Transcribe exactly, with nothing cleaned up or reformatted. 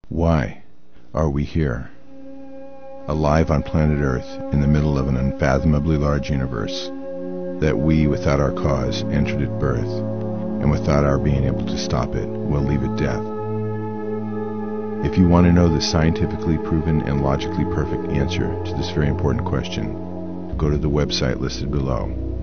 Why are we here? Alive on planet Earth in the middle of an unfathomably large universe that we, without our cause, entered at birth, and without our being able to stop it, will leave at death. If you want to know the scientifically proven and logically perfect answer to this very important question, go to the website listed below.